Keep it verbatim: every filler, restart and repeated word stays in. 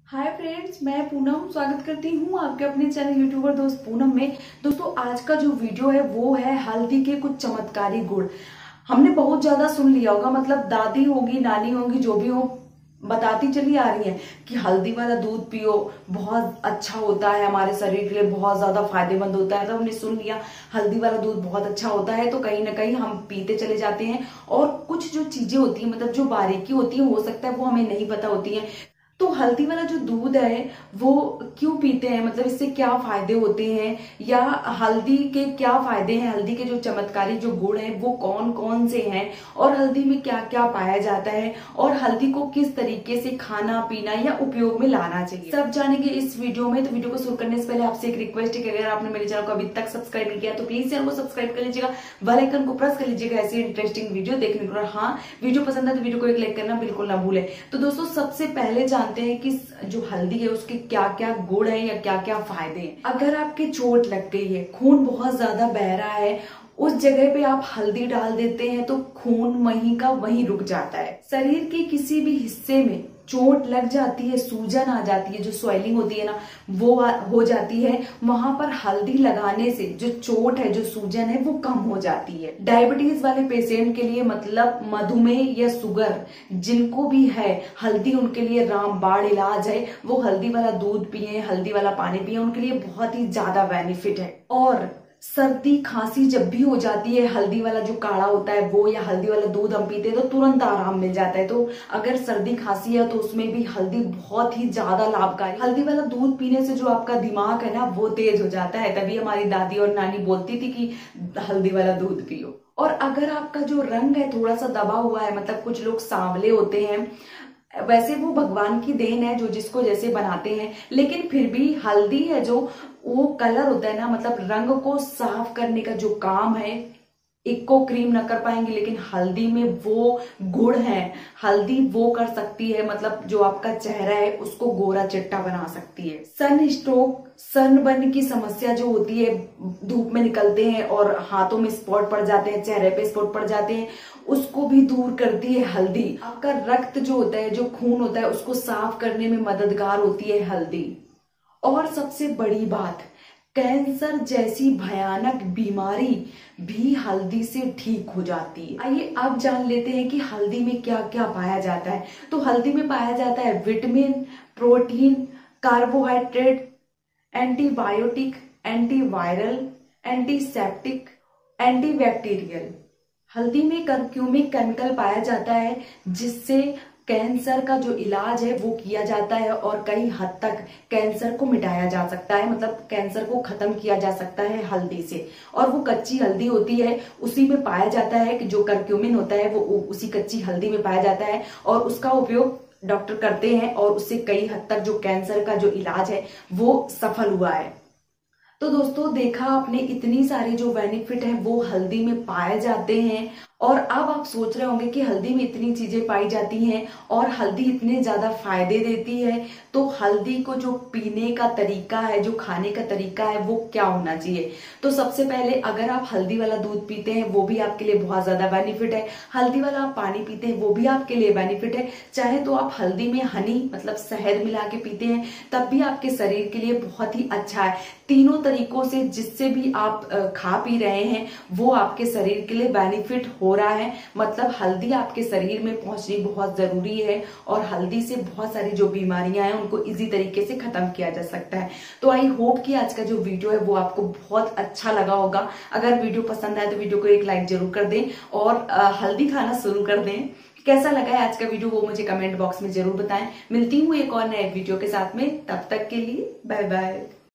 Hi friends, मैं पूनम स्वागत करती हूँ आपके अपने चैनल यूट्यूबर दोस्त पूनम में। दोस्तों, आज का जो वीडियो है वो है हल्दी के कुछ चमत्कारी गुण। हमने बहुत ज्यादा सुन लिया होगा, मतलब दादी होगी, नानी होगी, जो भी हो, बताती चली आ रही है कि हल्दी वाला दूध पियो, बहुत अच्छा होता है, हमारे शरीर के लिए बहुत ज्यादा फायदेमंद होता है। तो हमने सुन लिया हल्दी वाला दूध बहुत अच्छा होता है, तो कहीं ना कहीं हम पीते चले जाते हैं। और कुछ जो चीजें होती है, मतलब जो बारीकी होती है, हो सकता है वो हमें नहीं पता होती है। तो हल्दी वाला जो दूध है वो क्यों पीते हैं, मतलब इससे क्या फायदे होते हैं, या हल्दी के क्या फायदे हैं, हल्दी के जो चमत्कारी जो गुण हैं वो कौन कौन से हैं, और हल्दी में क्या क्या पाया जाता है, और हल्दी को किस तरीके से खाना पीना या उपयोग में लाना चाहिए, सब जानेंगे इस वीडियो में। तो वीडियो को शुरू करने से पहले आपसे एक रिक्वेस्ट है कि अगर आपने मेरे चैनल को अभी तक सब्सक्राइब नहीं किया तो प्लीज चैनल को सब्सक्राइब कर लीजिएगा, बेल आइकन को प्रेस कर लीजिएगा ऐसी इंटरेस्टिंग वीडियो देखने को। और हाँ, वीडियो पसंद है तो वीडियो को एक लाइक करना बिल्कुल ना भूले। तो दोस्तों, सबसे पहले जानते हैं कि जो हल्दी है उसके क्या क्या गुण है या क्या क्या फायदे हैं। अगर आपके चोट लग गई है, खून बहुत ज्यादा बह रहा है, उस जगह पे आप हल्दी डाल देते हैं तो खून वहीं का वहीं रुक जाता है। शरीर के किसी भी हिस्से में चोट लग जाती है, सूजन आ जाती है, जो स्वेलिंग होती है ना वो हो जाती है, वहां पर हल्दी लगाने से जो चोट है, जो सूजन है, वो कम हो जाती है। डायबिटीज वाले पेशेंट के लिए, मतलब मधुमेह या शुगर जिनको भी है, हल्दी उनके लिए रामबाण इलाज है। वो हल्दी वाला दूध पिए, हल्दी वाला पानी पिए, उनके लिए बहुत ही ज्यादा बेनिफिट है। और सर्दी खांसी जब भी हो जाती है, हल्दी वाला जो काढ़ा होता है वो या हल्दी वाला दूध हम पीते हैं तो तुरंत आराम मिल जाता है। तो अगर सर्दी खांसी है तो उसमें भी हल्दी बहुत ही ज्यादा लाभकारी। हल्दी वाला दूध पीने से जो आपका दिमाग है ना वो तेज हो जाता है। तभी हमारी दादी और नानी बोलती थी कि हल्दी वाला दूध पियो। और अगर आपका जो रंग है थोड़ा सा दबा हुआ है, मतलब कुछ लोग सांवले होते हैं, वैसे वो भगवान की देन है जो जिसको जैसे बनाते हैं, लेकिन फिर भी हल्दी है जो वो कलर होता है ना, मतलब रंग को साफ करने का जो काम है, इको क्रीम न कर पाएंगे, लेकिन हल्दी में वो गुण है, हल्दी वो कर सकती है, मतलब जो आपका चेहरा है उसको गोरा चिट्टा बना सकती है। सन स्ट्रोक, सनबर्न की समस्या जो होती है, धूप में निकलते हैं और हाथों में स्पॉट पड़ जाते हैं, चेहरे पे स्पॉट पड़ जाते हैं, उसको भी दूर करती है हल्दी। आपका रक्त जो होता है, जो खून होता है, उसको साफ करने में मददगार होती है हल्दी। और सबसे बड़ी बात, कैंसर जैसी भयानक बीमारी भी हल्दी से ठीक हो जाती है। आइए अब जान लेते हैं कि हल्दी में क्या क्या पाया जाता है। तो हल्दी में पाया जाता है vitamin, protein, carbohydrate, antibiotic, antiviral, antiseptic, antibacterial. हल्दी में कर्क्यूमिक केमिकल पाया जाता है जिससे कैंसर का जो इलाज है वो किया जाता है, और कई हद तक कैंसर को मिटाया जा सकता है, मतलब कैंसर को खत्म किया जा सकता है हल्दी से। और वो कच्ची हल्दी होती है, उसी में पाया जाता है कि जो कर्क्यूमिन होता है वो उसी कच्ची हल्दी में पाया जाता है, और उसका उपयोग डॉक्टर करते हैं, और उससे कई हद तक जो कैंसर का जो इलाज है वो सफल हुआ है। तो दोस्तों, देखा आपने, इतनी सारी जो बेनिफिट है वो हल्दी में पाए जाते हैं। और अब आप सोच रहे होंगे कि हल्दी में इतनी चीजें पाई जाती हैं और हल्दी इतने ज्यादा फायदे देती है, तो हल्दी को जो पीने का तरीका है, जो खाने का तरीका है, वो क्या होना चाहिए। तो सबसे पहले, अगर आप हल्दी वाला दूध पीते हैं वो भी आपके लिए बहुत ज्यादा बेनिफिट है, हल्दी वाला आप पानी पीते हैं वो भी आपके लिए बेनिफिट है, चाहे तो आप हल्दी में हनी मतलब शहद मिला के पीते हैं तब भी आपके शरीर के लिए बहुत ही अच्छा है। तीनों तरीकों से जिससे भी आप खा पी रहे हैं वो आपके शरीर के लिए बेनिफिट हो रहा है। मतलब हल्दी आपके शरीर में पहुंचनी बहुत जरूरी है, और हल्दी से बहुत सारी जो बीमारियां हैं उनको इजी तरीके से खत्म किया जा सकता है। तो आई होप कि आज का जो वीडियो है वो आपको बहुत अच्छा लगा होगा। अगर वीडियो पसंद आए तो वीडियो को एक लाइक जरूर कर दें, और हल्दी खाना शुरू कर दें। कैसा लगा है आज का वीडियो वो मुझे कमेंट बॉक्स में जरूर बताएं। मिलती हूँ एक और नए वीडियो के साथ में, तब तक के लिए बाय बाय।